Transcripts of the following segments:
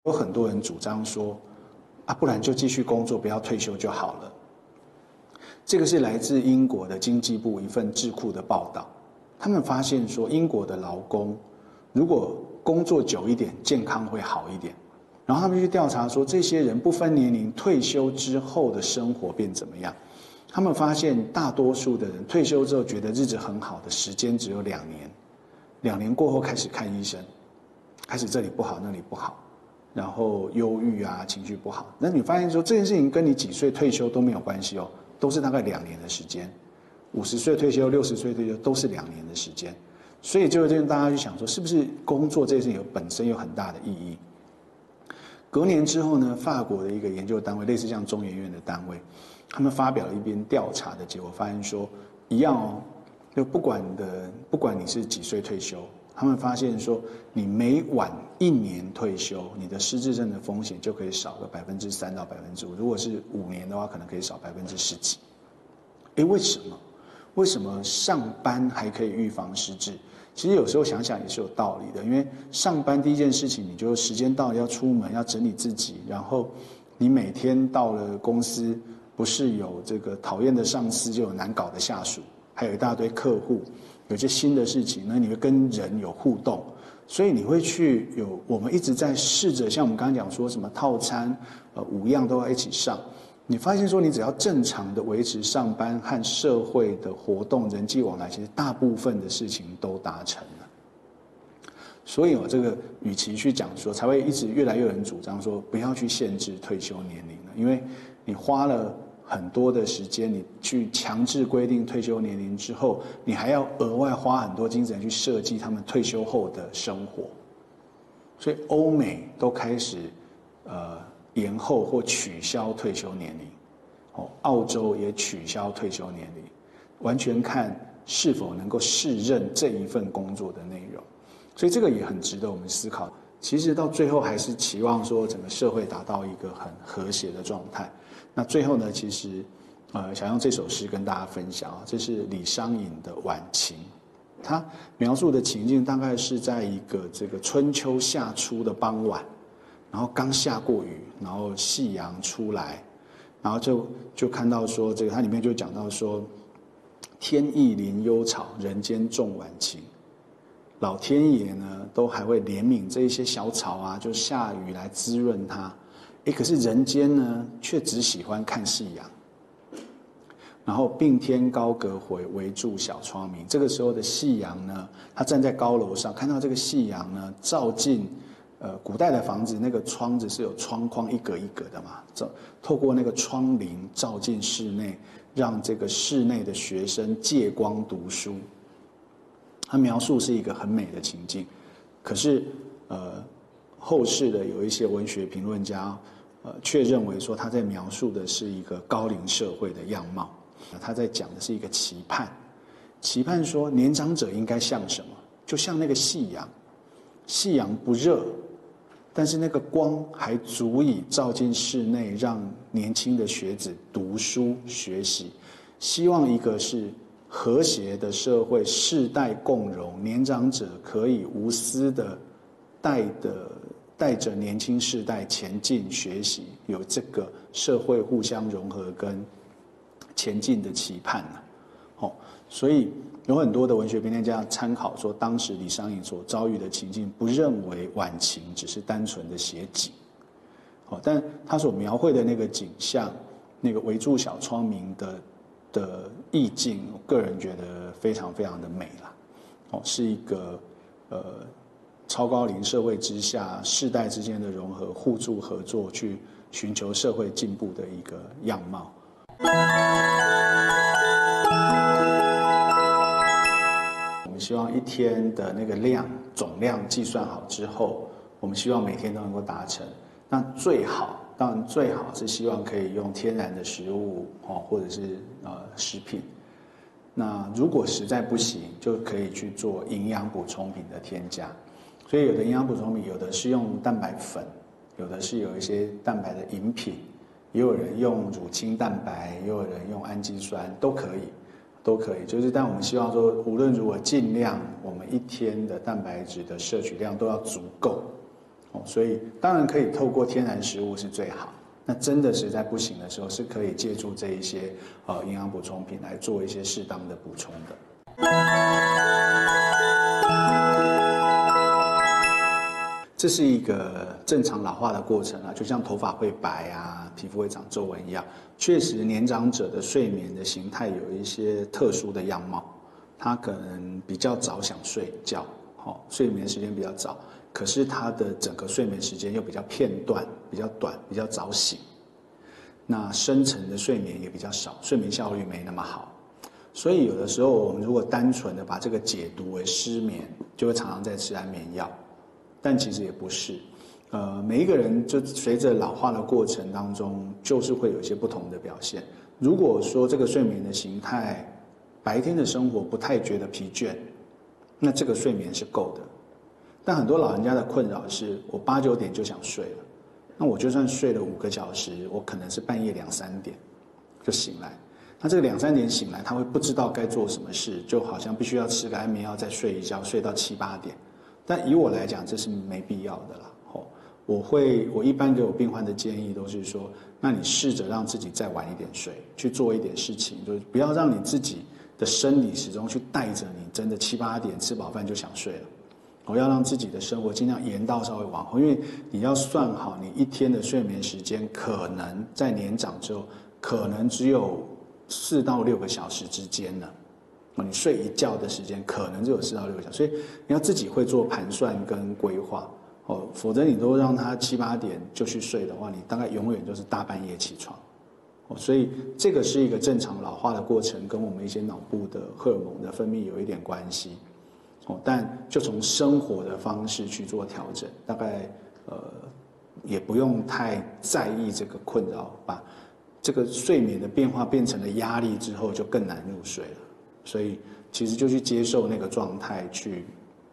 有很多人主张说，不然就继续工作，不要退休就好了。这个是来自英国的经济部一份智库的报道，他们发现说，英国的劳工如果工作久一点，健康会好一点。然后他们去调查说，这些人不分年龄退休之后的生活变怎么样？他们发现大多数的人退休之后觉得日子很好的时间只有2年，2年过后开始看医生，开始这里不好那里不好，然后忧郁啊，情绪不好。那你发现说这件事情跟你几岁退休都没有关系哦，都是大概2年的时间，50岁退休、60岁退休都是2年的时间。所以就大家去想说，是不是工作这件事情本身有很大的意义？隔年之后呢，法国的一个研究单位，类似像中研院的单位，他们发表了一篇调查的结果，发现说一样哦，就不管你是几岁退休，他们发现说你每晚1年退休，你的失智症的风险就可以少个3%到5%，如果是5年的话，可能可以少10%几。为什么？为什么上班还可以预防失智？其实有时候想想也是有道理的，因为上班第一件事情，你就时间到了要出门，要整理自己，然后你每天到了公司，不是有这个讨厌的上司，就有难搞的下属，还有一大堆客户，有些新的事情呢，你会跟人有互动，所以你会去我们一直在试着，像我们刚刚讲说什么套餐，5样都要一起上。你发现说，你只要正常的维持上班和社会的活动、人际往来，其实大部分的事情都达成了。所以这个与其去讲说，才会一直越来越有人主张说，不要去限制退休年龄了，因为你花了很多的时间，你去强制规定退休年龄之后，你还要额外花很多精神去设计他们退休后的生活。所以欧美都开始延后或取消退休年龄，澳洲也取消退休年龄，完全看是否能够胜任这一份工作的内容。所以这个也很值得我们思考。其实到最后还是期望说整个社会达到一个很和谐的状态。那最后呢，其实想用这首诗跟大家分享，这是李商隐的《晚晴》，他描述的情境大概是在一个这个春秋夏初的傍晚，然后刚下过雨，然后夕阳出来，然后就看到说，这个它里面就讲到说，天意临幽草，人间种晚晴。老天爷呢，都还会怜悯这一些小草啊，就下雨来滋润它。可是人间呢，却只喜欢看夕阳。然后并天高阁回，围住小窗明。这个时候的夕阳呢，他站在高楼上，看到这个夕阳呢，照进古代的房子那个窗子是有窗框一格一格的嘛，透过那个窗棂照进室内，让这个室内的学生借光读书。他描述是一个很美的情境，可是后世的有一些文学评论家却认为说他在描述的是一个高龄社会的样貌，他在讲的是一个期盼，期盼说年长者应该像什么，就像那个夕阳，夕阳不热，但是那个光还足以照进室内，让年轻的学子读书学习。希望一个是和谐的社会，世代共荣，年长者可以无私的带着年轻世代前进学习，有这个社会互相融合跟前进的期盼所以有很多的文学评论家参考说，当时李商隐所遭遇的情境，不认为晚晴只是单纯的写景，但他所描绘的那个景象，那个围住小窗明的意境，我个人觉得非常非常的美啦，是一个超高龄社会之下，世代之间的融合、互助合作，去寻求社会进步的一个样貌。我们希望一天的那个量总量计算好之后，我们希望每天都能够达成。那最好，当然最好是希望可以用天然的食物或者是食品。那如果实在不行，就可以去做营养补充品的添加。所以有的营养补充品，有的是用蛋白粉，有的是有一些蛋白的饮品，也有人用乳清蛋白，也有人用氨基酸，都可以。就是但我们希望说，无论如何尽量我们一天的蛋白质的摄取量都要足够， 所以当然可以透过天然食物是最好。那真的实在不行的时候，是可以借助这一些营养补充品来做一些适当的补充的。这是一个正常老化的过程啊，就像头发会白啊，皮肤会长皱纹一样。确实，年长者的睡眠的形态有一些特殊的样貌，他可能比较早想睡觉，睡眠时间比较早。可是他的整个睡眠时间又比较片段、比较短、比较早醒，那深层的睡眠也比较少，睡眠效率没那么好。所以有的时候我们如果单纯的把这个解读为失眠，就会常常在吃安眠药，但其实也不是。每一个人就随着老化的过程当中，就是会有一些不同的表现。如果说这个睡眠的形态，白天的生活不太觉得疲倦，那这个睡眠是够的。但很多老人家的困扰是，我8、9点就想睡了，那我就算睡了5个小时，我可能是半夜2、3点就醒来。那这个2、3点醒来，他会不知道该做什么事，就好像必须要吃个安眠药再睡一觉，睡到7、8点。但以我来讲，这是没必要的啦。我一般给我病患的建议都是说，那你试着让自己再晚一点睡，去做一点事情，就是不要让你自己的生理时钟去带着你，真的7、8点吃饱饭就想睡了。我要让自己的生活尽量延到稍微往后，因为你要算好你一天的睡眠时间，可能在年长之后，可能只有4到6个小时之间了。你睡一觉的时间可能只有4到6个小时，所以你要自己会做盘算跟规划。否则你都让他7、8点就去睡的话，你大概永远就是大半夜起床。所以这个是一个正常老化的过程，跟我们一些脑部的荷尔蒙的分泌有一点关系。但就从生活的方式去做调整，大概也不用太在意这个困扰，把这个睡眠的变化变成了压力之后，就更难入睡了。所以其实就去接受那个状态，去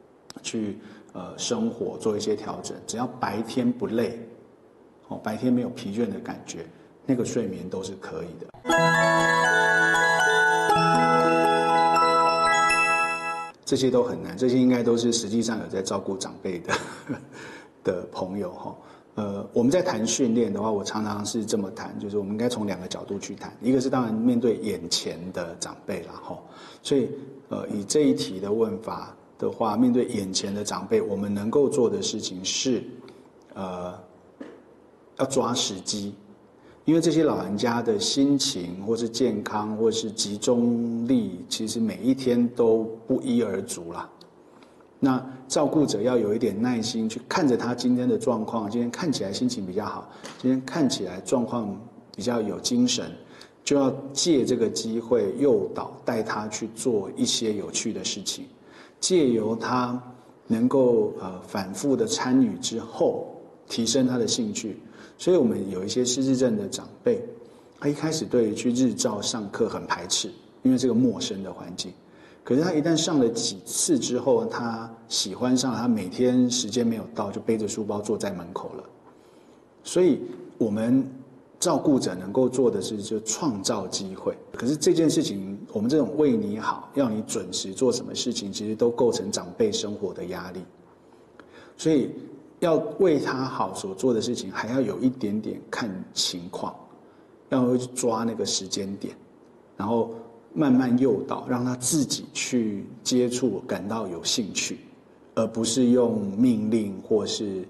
生活做一些调整，只要白天不累，白天没有疲倦的感觉，那个睡眠都是可以的。这些都很难，这些应该都是实际上有在照顾长辈的朋友哈。我们在谈训练的话，我常常是这么谈，就是我们应该从2个角度去谈，一个是当然面对眼前的长辈啦哈，所以以这一题的问法的话，面对眼前的长辈，我们能够做的事情是，要抓时机。因为这些老人家的心情或是健康或是集中力，其实每一天都不一而足啦。那照顾者要有一点耐心去看着他今天的状况，今天看起来心情比较好，今天看起来状况比较有精神，就要借这个机会诱导带他去做一些有趣的事情，借由他能够反复的参与之后，提升他的兴趣。所以我们有一些失智症的长辈，他一开始对于去日照上课很排斥，因为这个陌生的环境。可是他一旦上了几次之后，他喜欢上了，他每天时间没有到就背着书包坐在门口了。所以我们照顾者能够做的是就创造机会。可是这件事情，我们这种为你好，要你准时做什么事情，其实都构成长辈生活的压力。所以要为他好所做的事情，还要有一点点看情况，要去抓那个时间点，然后慢慢诱导，让他自己去接触，感到有兴趣，而不是用命令或是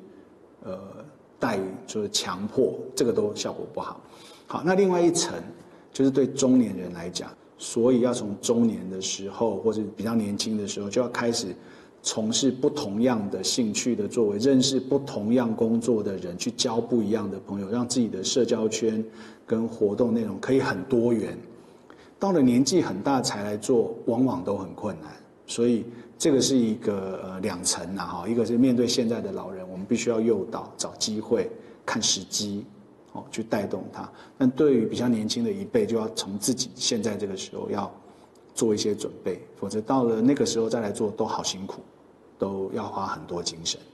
就是强迫，这个都效果不好。好，那另外一层就是对中年人来讲，所以要从中年的时候或者比较年轻的时候，就要开始从事不同样的兴趣的作为，认识不同样工作的人，去交不一样的朋友，让自己的社交圈跟活动内容可以很多元。到了年纪很大才来做，往往都很困难。所以这个是一个2层啊哈，一个是面对现在的老人，我们必须要诱导、找机会、看时机，去带动他。但对于比较年轻的一辈，就要从自己现在这个时候要做一些准备，否则到了那个时候再来做，都好辛苦，都要花很多精神。